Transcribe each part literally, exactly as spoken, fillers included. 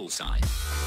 Bullseye.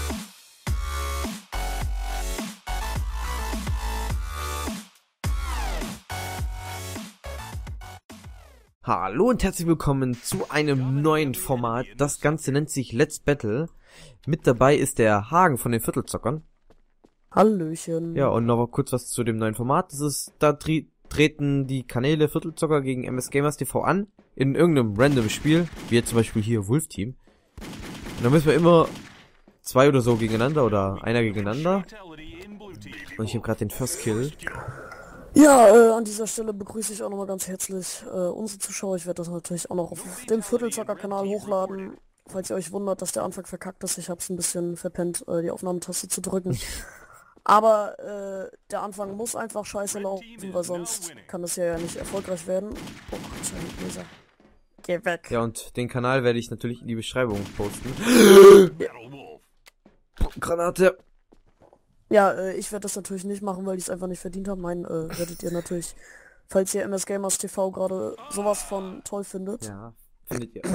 Hallo und herzlich willkommen zu einem neuen Format. Das Ganze nennt sich Let's Battle. Mit dabei ist der Hagen von den Viertelzockern. Hallöchen. Ja, und noch mal kurz was zu dem neuen Format. Das ist, da tre treten die Kanäle Viertelzocker gegen M S Gamers T V an. In irgendeinem random Spiel. Wie jetzt zum Beispiel hier Wolf Team. Und dann müssen wir immer zwei oder so gegeneinander oder einer gegeneinander. Und ich habe gerade den First Kill. Ja, äh, an dieser Stelle begrüße ich auch nochmal ganz herzlich äh, unsere Zuschauer. Ich werde das natürlich auch noch auf dem Viertelzocker-Kanal hochladen. Falls ihr euch wundert, dass der Anfang verkackt ist, ich habe es ein bisschen verpennt, äh, die Aufnahmetaste zu drücken. Aber äh, der Anfang muss einfach scheiße laufen, weil sonst kann das ja nicht erfolgreich werden. Oh Gott, sei Dank, Laser. Geh weg. Ja, und den Kanal werde ich natürlich in die Beschreibung posten. Ja. Granate. Ja, äh, ich werde das natürlich nicht machen, weil die es einfach nicht verdient haben. Nein, äh, werdet ihr natürlich, falls ihr M S Gamers T V gerade sowas von toll findet. Ja, findet ihr.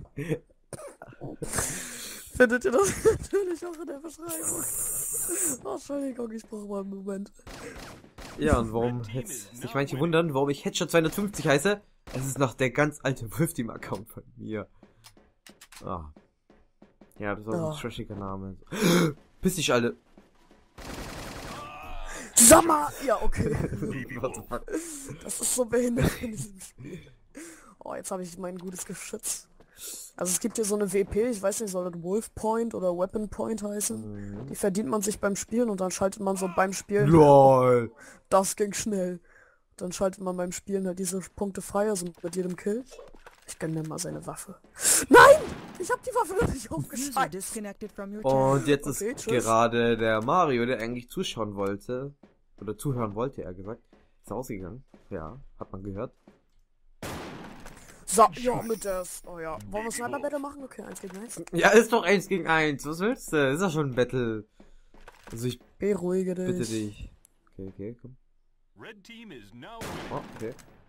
Findet ihr das natürlich auch in der Beschreibung. Oh, Entschuldigung, ich brauche mal einen Moment. Ja, und warum jetzt sich manche wundern, warum ich Headshot zweihundertfünfzig heiße? Es ist noch der ganz alte Wolf Team Account von mir. Ah. Ja, das war so ein Ja. trashiger Name. Piss dich alle. Sag mal! Ja, okay. What the fuck? Das ist so behindert in diesem Spiel. Oh, jetzt habe ich mein gutes Geschütz. Also es gibt hier so eine W P, ich weiß nicht, soll das Wolf Point oder Weapon Point heißen? Mhm. Die verdient man sich beim Spielen und dann schaltet man so beim Spielen... LOL. Das ging schnell. Dann schaltet man beim Spielen halt diese Punkte frei, also mit jedem Kill. Ich gönn mir mal seine Waffe. Nein! Ich hab die Waffe noch nicht aufgeschaltet. Und jetzt Okay, ist tschüss. gerade der Mario, der eigentlich zuschauen wollte, oder zuhören wollte, eher gesagt, ist ausgegangen. Ja, hat man gehört. So, ja, mit das. Oh ja. Wollen wir Sniper Battle machen? Okay, eins gegen eins. Ja, ist doch eins gegen eins. Was willst du? Ist doch schon ein Battle. Also ich Beruhige dich. bitte dich. Okay, okay, komm. Oh, okay.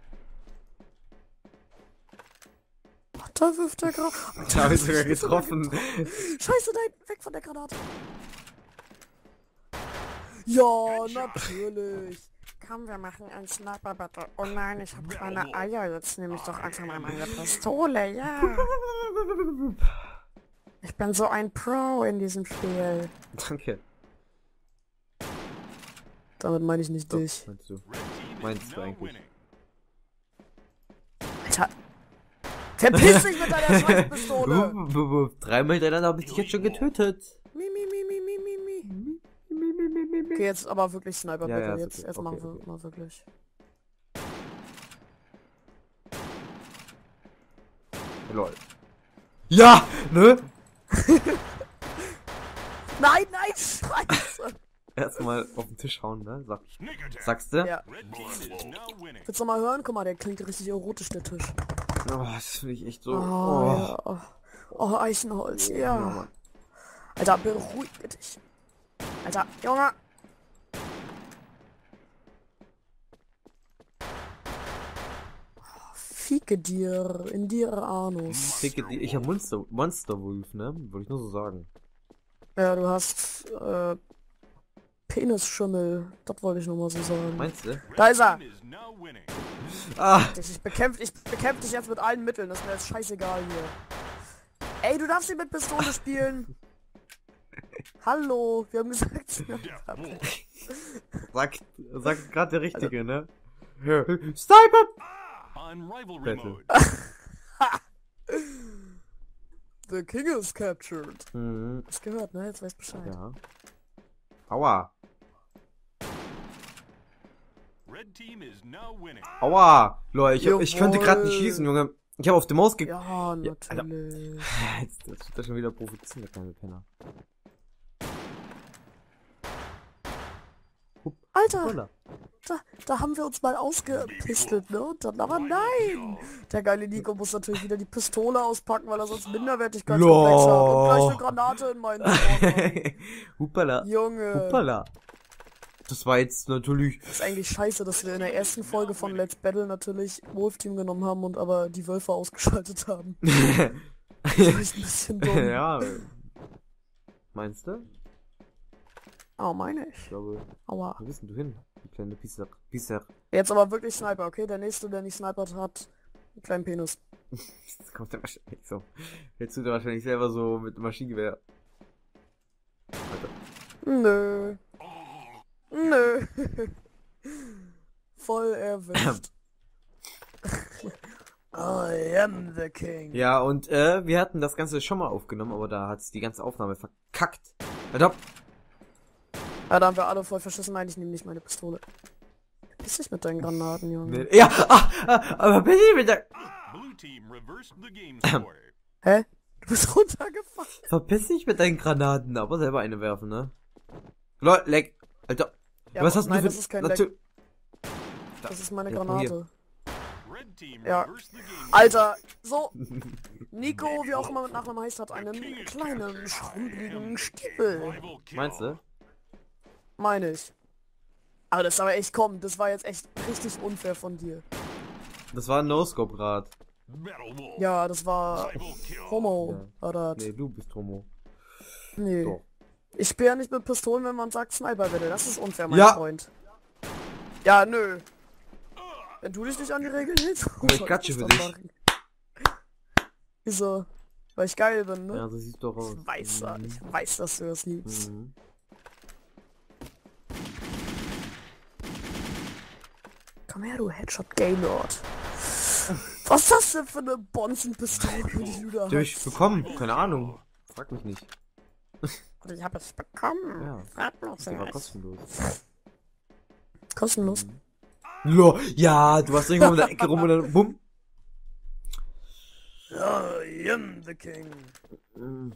Da wirft er gerade. Da hab ich sogar getroffen. Scheiße, nein, weg von der Granate. Ja, natürlich. Komm, wir machen ein Sniper Battle. Oh nein, ich habe kleine Eier. Jetzt nehme ich doch einfach mal meine Pistole, ja. Ich bin so ein Pro in diesem Spiel. Danke. Damit meine ich nicht So, dich. meinst du? Meinst du eigentlich? Alter. Verpiss dich mit deiner Scheißpistole. Wupp, wupp, wupp. Dreimal hintereinander habe ich dich jetzt schon getötet. Mi, mi, mi, mi, mi, mi, mi. Okay, jetzt aber wirklich Sniper Ja, Battle. ja, ist Jetzt, okay. jetzt Okay, machen wir okay. mal wirklich. Lol. Ja, ne? Nein, nein, Scheiße. Erstmal auf den Tisch hauen, ne? Sag, sagst du? Ja. Willst du mal hören? Guck mal, der klingt richtig erotisch, der Tisch. Oh, das finde ich echt so. Oh, Oh. ja. Oh, oh, Eichenholz, Ja, ja. Mann. Alter, beruhige dich. Alter, Junge. Oh, Fieke dir, in dir Anus. Ficke die- Ich hab Monster, Monsterwolf, ne? Wollte ich nur so sagen. Ja, du hast, äh, Penisschimmel. Das wollte ich nur mal so sagen. Meinst du? Da ist er. Ah! Ich, ich bekämpfe ich bekämpf dich jetzt mit allen Mitteln. Das ist mir jetzt scheißegal hier. Ey, du darfst nicht mit Pistole spielen. Hallo, wir haben gesagt, Sag, sag gerade der Richtige, ne? Sniper! Battle. The king is captured. Mhm. Hast gehört, ne? Jetzt weißt Bescheid. Ja. Aua. Aua. Leute, ich, hab- ich könnte gerade nicht Jawohl. schießen, Junge. Ich habe auf die Maus ge... Ja, Ja, natürlich. Jetzt, jetzt wird das schon wieder provozieren, der kleine Penner. Alter, Holla. da, da haben wir uns mal ausgepistelt, ne? Und dann aber nein. Der geile Nico muss natürlich wieder die Pistole auspacken, weil er sonst Minderwertigkeitskomplex hat. Und gleich eine Granate in meinen Spawn. Hupala. Junge. Hupala. Das war jetzt natürlich... Ist eigentlich scheiße, dass wir in der ersten Folge von Let's Battle natürlich Wolf Team genommen haben und aber die Wölfe ausgeschaltet haben. Das ist ein bisschen dumm. Ja. Meinst du? Oh, meine Ich ich. glaube. Aua. Wo bist denn du hin? Du kleine Pisser. Pisser. Jetzt aber wirklich Sniper, okay? Der nächste, der nicht snipert hat, einen kleinen Penis. Das kommt ja wahrscheinlich so. Jetzt tut er wahrscheinlich selber so mit dem Maschinengewehr. Alter. Nö. Nö. Voll erwischt. I am the king. Ja, und äh, wir hatten das Ganze schon mal aufgenommen, aber da hat es die ganze Aufnahme verkackt. Alter. Ja, da haben wir alle voll verschissen. Nein, ich nehme nicht meine Pistole. Verpiss dich mit deinen Granaten, Junge. Ja, ah, ah, aber bin ich mit der... Hä? Du bist runtergefallen. Verpiss dich mit deinen Granaten, aber selber eine werfen, ne? Lol, leck. Alter. Ja, was hast nein, du für... das ist kein Natu- Leck. Das ist meine Ja, Granate. Ja. Alter, so. Nico, wie auch immer mit Nachnamen heißt, hat einen kleinen, schrumpeligen Stiefel. Meinst du? Meine ich. Aber das ist aber echt, komm, das war jetzt echt richtig unfair von dir. Das war ein No-Scope grad. Ja, das war Homo. Ja. Oder Nee, du bist Homo. nee. Doch. Ich spiele ja nicht mit Pistolen, wenn man sagt Sniper bitte. Das ist unfair, mein Ja. Freund. Ja, nö. Wenn du dich nicht an die Regeln hältst, Guck mal, ich soll klatsche das für dann dich. machen? Wieso? Weil ich geil bin, ne? Ja, so siehst du doch aus. Ich weiß, Mhm. ich weiß, dass du das liebst. Mhm. Komm her, du Headshot-Gaylord. Was ist das denn für eine Bonzenpistole, die du da Die hab ich hast? bekommen, keine Ahnung. Frag mich nicht. Und ich habe es bekommen. Ja. Frag bloß Die war nicht. kostenlos. Kostenlos. Lo, ja, du warst irgendwo in der Ecke rum und dann bumm. I am the king. Mhm.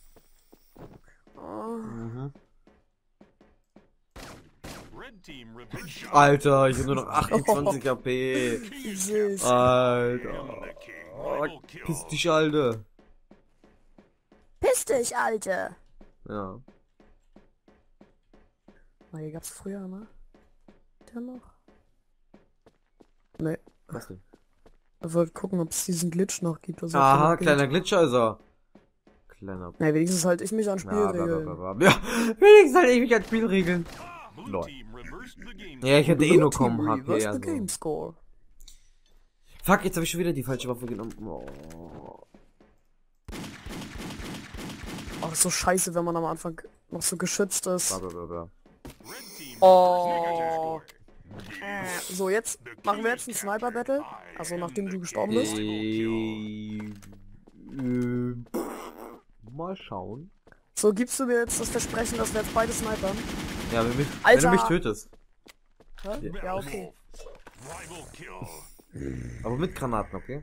Oh. Mhm. Alter, ich hab nur noch achtundzwanzig H P. Ich seh's. Alter. Oh, piss dich, Alter. Piss dich, Alte. Ja. Na, hier gab's früher, ne? Der noch? Nee. Was denn? Ich wollte gucken, ob es diesen Glitch noch gibt. Also Aha, kleiner Glitcher ist er. Kleiner. Ne, wenigstens halte ich mich an Ja, bla, bla, Spielregeln. bla, bla. Ja, wenigstens halt ich mich an Spielregeln. Lol. Ja, ich hätte eh nur kaum Blue H Team P. reversed the Also. game score. Fuck, jetzt habe ich schon wieder die falsche Waffe genommen. Oh. Oh, ist so scheiße, wenn man am Anfang noch so geschützt Bla, ist. bla, bla, bla. Oh. So, jetzt machen wir jetzt ein Sniper-Battle. Also nachdem du gestorben bist. Äh, äh, mal schauen. So, gibst du mir jetzt das Versprechen, dass wir jetzt beide snipern? Ja, wenn, mich, wenn Alter. du mich tötest. Hä? Ja, okay. Aber mit Granaten, okay?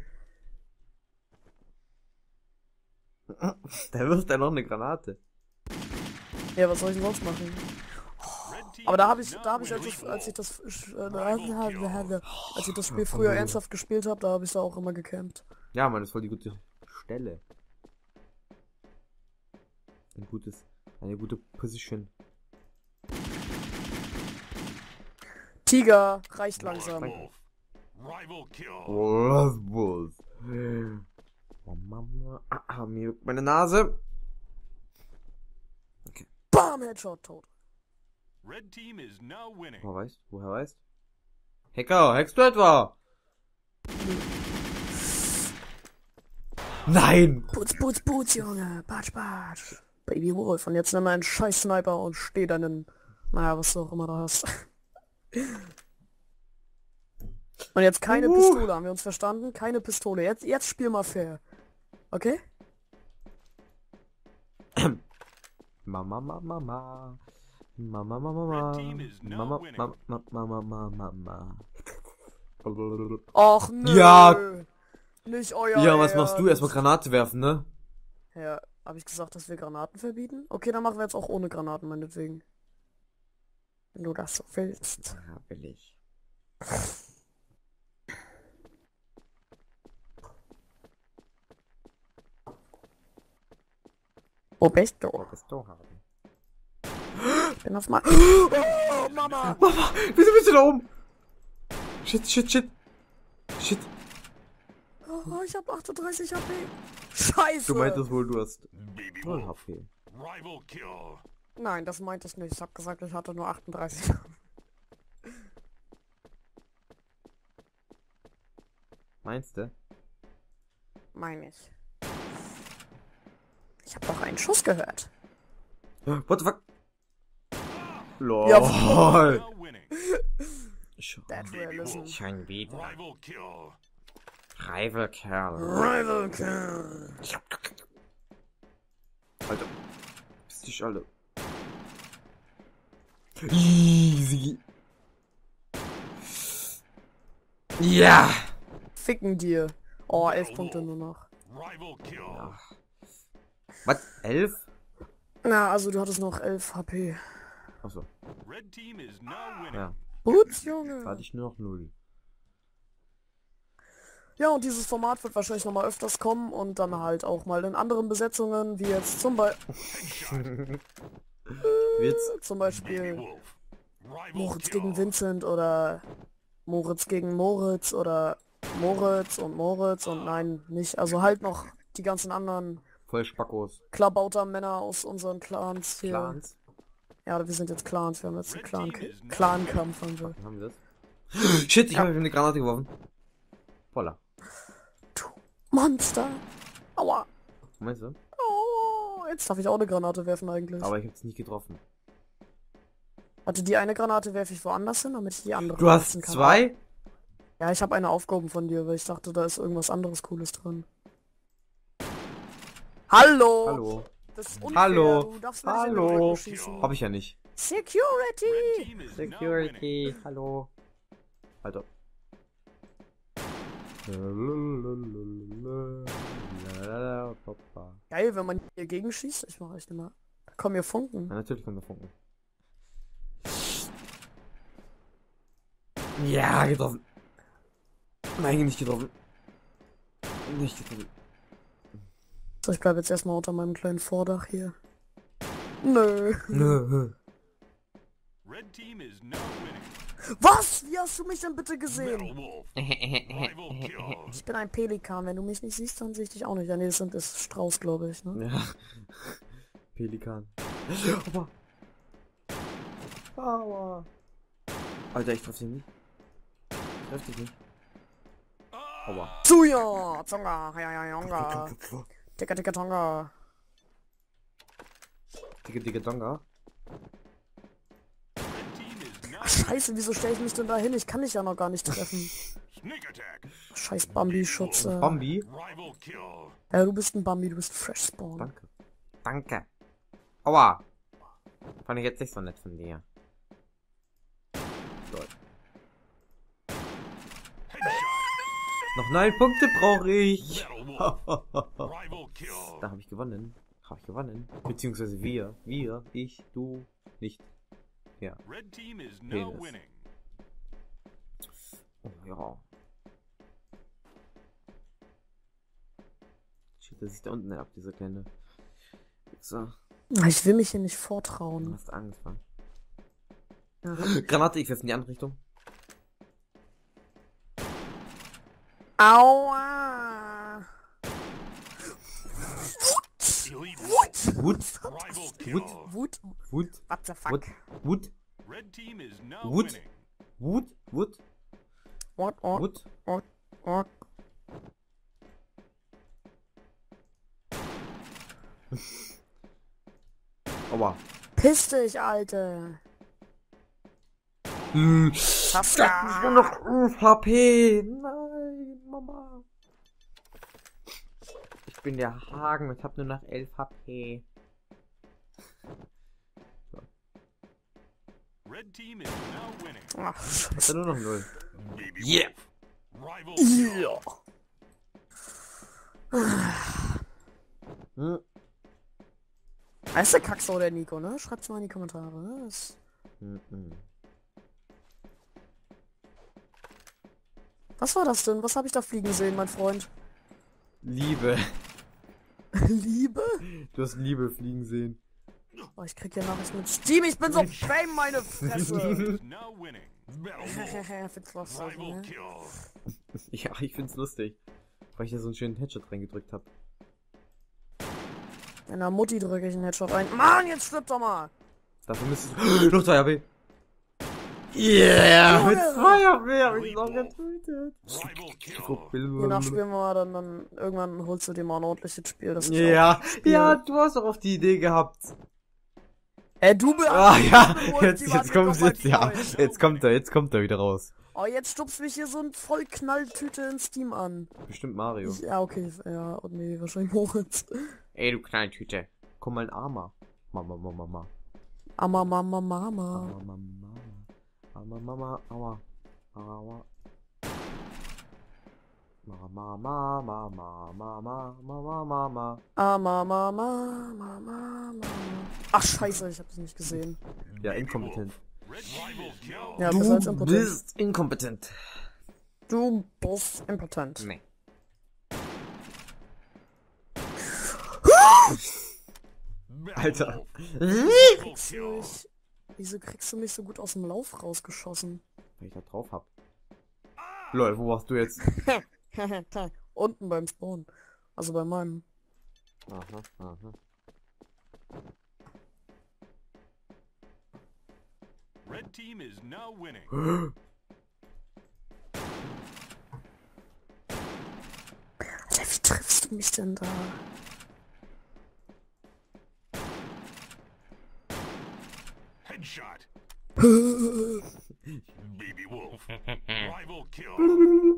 Da wirft er noch eine Granate. Ja, was soll ich denn sonst machen? Aber da habe ich, da habe ich, als ich, als ich das, äh, als ich das Spiel früher ernsthaft gespielt habe, da habe ich da auch immer gecampt. Ja, Mann, das ist voll die gute Stelle. Ein gutes, eine gute Position. Tiger reicht langsam. Was, was? Oh Mama, ah, ah, mir juckt meine Nase. Bam, Headshot, tot. Woher weißt? Woher weißt? Hacker, hackst du etwa? Nein! Putz, putz, putz, Junge. Patsch, patsch. Baby Wolf. Und jetzt nimm einen scheiß Sniper und steh dann in... Naja, was du auch immer da hast. Und jetzt keine Uh. Pistole, haben wir uns verstanden? Keine Pistole. Jetzt, jetzt spiel mal fair. Okay? Mama, Mama, Mama. Mama, Mama, Mama. Mama, Mama, Mama, Mama, Mama. Och nö. Ja. Nicht euer Ja, was machst du? Ernst. Erstmal Granate werfen, ne? Ja, habe ich gesagt, dass wir Granaten verbieten? Okay, dann machen wir jetzt auch ohne Granaten, meinetwegen. Wenn du das so willst. Ja, will ich. Wo bist du? Wo bist du, Harvey? Ich bin auf mal. Oh, Mama! Mama, wieso bist du da oben? Shit, shit, shit. Shit. Oh, ich hab achtunddreißig H P. Scheiße! Du meintest wohl, du hast null H P. Rival kill. Nein, das meinte ich nicht. Ich habe gesagt, ich hatte nur achtunddreißig. Meinst du? Meine ich. Ich habe doch einen Schuss gehört. What the fuck? LOL. Ja, Now winning. That realism. Schon wieder. Rival kill. Rival-Kerl. Rival Kill. Alter. Bist dich alle. Easy. Ja. Ficken dir. Oh, elf Punkte nur noch. Rival kill. Was? Elf? Na, also du hattest noch elf H P. Achso. Red team is now winning. Ja. Putz, Da Junge. hatte ich nur noch null. Ja, und dieses Format wird wahrscheinlich nochmal öfters kommen und dann halt auch mal in anderen Besetzungen, wie jetzt zum, Be Wird's? zum Beispiel Wolf. Rival Moritz kill. gegen Vincent oder Moritz gegen Moritz oder Moritz und Moritz und nein, nicht. Also halt noch die ganzen anderen Voll Spackos. Klabauter Männer aus unseren Clans hier. Clans. Ja, wir sind jetzt Clans, wir haben jetzt einen Red Clan team is now Clankampf haben wir. Haben wir das? Shit, ich Ja. habe eine Granate geworfen. Voila. Du Monster! Aua! Meinst du? Oh, jetzt darf ich auch eine Granate werfen eigentlich. Aber ich hab's nicht getroffen. Warte, die eine Granate werfe ich woanders hin, damit ich die andere Du hast nutzen kann. zwei? Ja, ich habe eine aufgehoben von dir, weil ich dachte, da ist irgendwas anderes Cooles drin. Hallo! Hallo. Das ist unfair. Hallo. Du darfst mir nicht in den Hallo. Rücken schießen. Hab ich ja nicht. Red Security! team is now winning. Security. Hallo. Alter. Ja, Geil, wenn man hier gegenschießt. Ich mache echt immer. Da kommen hier Funken. natürlich kommt der Funken. Ja, getroffen. Nein, nicht getroffen. Nicht getroffen. So, ich bleibe jetzt erstmal unter meinem kleinen Vordach hier. Nö. Nö. Red team is now winning. Was? Wie hast du mich denn bitte gesehen? Metal Wolf. Rival kill. Ich bin ein Pelikan. Wenn du mich nicht siehst, dann sehe ich dich auch nicht. Ja, nee, das sind das ist Strauß, glaube ich, ne? Ja. Pelikan. Aua. Aua. Alter, ich treffe dich nicht. Ich treffe dich nicht. Aua. Zuja! Zonga! Ja, ja, jonga! Ticka, ticka, tonga! Dicke, dicke Donga. Red team is now Ach, scheiße, wieso stelle ich mich denn da hin? Ich kann dich ja noch gar nicht treffen. sneak attack. Scheiß Bambi-Schutze. Bambi. Rival kill. Ja, du bist ein Bambi, du bist Fresh Spawn. Danke. Danke. Aua. Fand ich jetzt nicht so nett von dir. So. Headshot. Noch neun Punkte brauche ich. Metal Wolf. Rival kill. Da habe ich gewonnen. Habe ich gewonnen. Beziehungsweise wir. Wir. Ich. Du. Nicht. Ja. Red team is now Penis. winning. Oh ja. Shit, der sich da unten ab, dieser kleine. So. Ich will mich hier nicht Du vortrauen. hast Angst, Mann. Ja. Granate, ich werfe in die andere Richtung. Aua! Elite What? Wut. Rival kill. Wut. Wut? Wut. What the fuck? Wut. Wut. Red team is now Wut. winning. Wut. Wut. What? What? Wut. What? What? Aua. Piss dich, Alter! Hm. Schaff's Ich hab nur noch elf H P. Nein, Mama. Ich bin der Hagen, ich hab nur noch elf H P. Red team is now winning. Ach, Ich hab nur noch null. Baby Yeah. Wolf. Rival kill. ja. Hm. Heißt der Kacksau der Nico, ne? Schreibt's mal in die Kommentare, ne? Das Hm, hm. Was war das denn? Was habe ich da fliegen sehen, mein Freund? Liebe. Liebe? Du hast Liebe fliegen sehen. Oh, ich krieg ja Nachrichten mit Steam, ich bin so fame, meine Fresse! Is now winning. Metal Wolf. Find's lustig, Rival ne? kill. Ja, ich find's lustig. Weil ich da so einen schönen Headshot reingedrückt hab. In der Mutti drücke ich einen Headshot ein. Mann, jetzt stirbt doch mal! Dafür müsstest du... Noch zwei H P. Yeah! Mit Junge. zwei H P hab ich noch getötet. Rival kill. Danach spielen wir mal, dann, dann irgendwann holst du dir mal ein ordentliches Spiel. Das ist Ja, auch ein Spiel. ja, du hast doch auf die Idee gehabt. Ey, du bist... Ah ja, jetzt, jetzt kommt jetzt, ja, jetzt kommt er, jetzt kommt er wieder raus. Oh, jetzt stupst mich hier so ein Vollknalltüte in Steam an. Bestimmt Mario. Ich, ja, okay, ja, oh, nee, wahrscheinlich Moritz. Ey, du Knalltüte. Komm mal ein Armer. Mama, Mama, Mama. Mama, Mama, Mama. Mama, Mama. Mama, Mama, Aua. Aua. Mama, Mama, Mama, Mama, Mama, Mama. Ah, Mama, Mama, Mama, Mama. Ach, scheiße, ich hab das nicht gesehen. Ja, inkompetent. Rival kill. Ja, besser als Du impotent. bist inkompetent. Du bist impotent. Nee. Alter. Rival kill. Ich, wieso kriegst du mich so gut aus dem Lauf rausgeschossen? Wenn ich da drauf hab. Lol, wo warst du jetzt? Unten beim Spawn. Also bei meinem. Aha, aha. Red team is now winning. Alter, wie triffst du mich denn da? Headshot. Baby Wolf. Rival kill.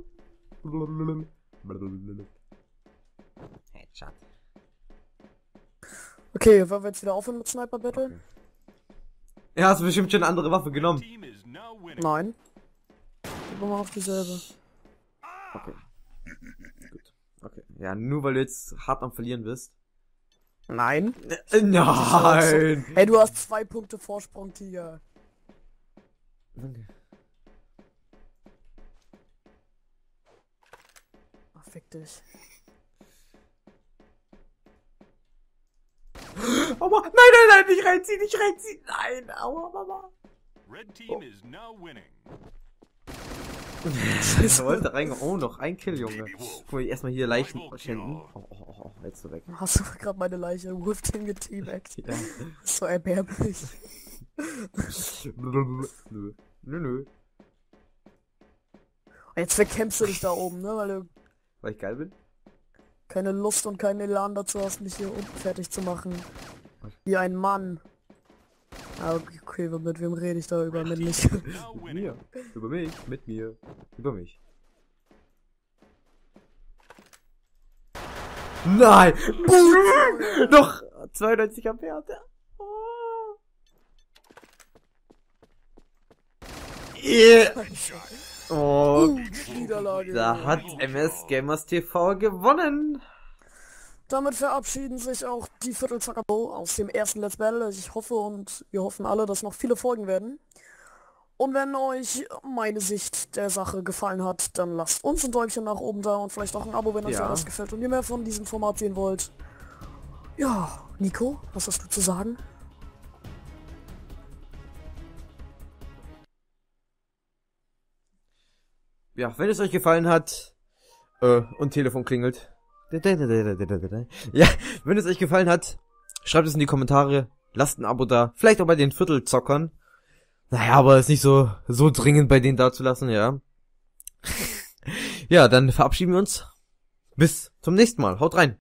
Headshot. Okay, wollen wir jetzt wieder aufhören mit Sniper Battle? Ja, hast du bestimmt schon eine andere Waffe genommen. Team is now winning. Nein. Gehen wir mal auf dieselbe. Okay. Gut. Okay. Ja, nur weil du jetzt hart am Verlieren bist. Nein. Äh, Nein! Hey, du hast zwei Punkte Vorsprung, Tiger. Danke. Ach, fick dich. Aua! Nein, nein, nein, nicht reinziehen, nicht reinziehen! Nein, aua, Mama! Red team is now winning. Ich wollte rein. Oh, noch ein Kill, Junge. Guck mal, erstmal hier Leichen schänden. Oh, oh, oh, oh, jetzt so weg. Hast du gerade meine Leiche im Wolf-Team geteabagt? Ja. So erbärmlich. Nö. Nö, nö. Jetzt verkämpfst du dich da oben, ne? Weil du Weil ich geil bin? keine Lust und keinen Elan dazu hast, mich hier unten fertig zu machen. Wie ein Mann. Ah, okay, okay, mit wem rede ich da über männlich? Now Mit winning. mir. Über mich. Mit mir. Über mich. Nein! Noch zweiundneunzig Ampere hat er. Oh. Yeah. Oh. Uh, Niederlage. Da hat M S Gamers T V gewonnen. Damit verabschieden sich auch die Viertelzacker aus dem ersten Let's Battle. Ich hoffe und wir hoffen alle, dass noch viele folgen werden. Und wenn euch meine Sicht der Sache gefallen hat, dann lasst uns ein Däumchen nach oben da und vielleicht auch ein Abo, wenn euch Ja. das gefällt und ihr mehr von diesem Format sehen wollt. Ja, Nico, was hast du zu sagen? Ja, wenn es euch gefallen hat äh, und Telefon klingelt. Ja, wenn es euch gefallen hat, schreibt es in die Kommentare, lasst ein Abo da, vielleicht auch bei den Viertelzockern. Naja, aber ist nicht so so dringend bei denen da zu lassen, ja. Ja, dann verabschieden wir uns. Bis zum nächsten Mal. Haut rein.